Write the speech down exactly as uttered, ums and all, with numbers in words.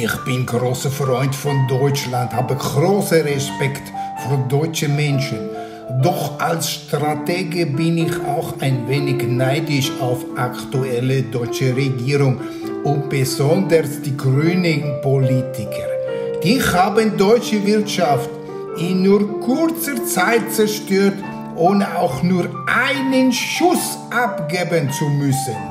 Ich bin großer Freund von Deutschland, habe großen Respekt für deutsche Menschen. Doch als Stratege bin ich auch ein wenig neidisch auf aktuelle deutsche Regierung und besonders die grünen Politiker. Die haben deutsche Wirtschaft in nur kurzer Zeit zerstört, ohne auch nur einen Schuss abgeben zu müssen.